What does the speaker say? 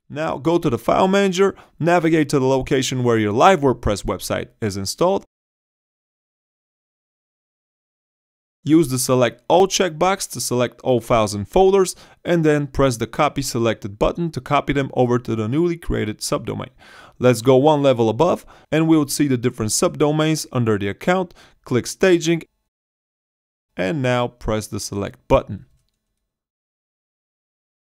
Now go to the File Manager, navigate to the location where your live WordPress website is installed. Use the Select All checkbox to select all files and folders, and then press the Copy Selected button to copy them over to the newly created subdomain. Let's go one level above, and we would see the different subdomains under the account. Click Staging, and now press the Select button.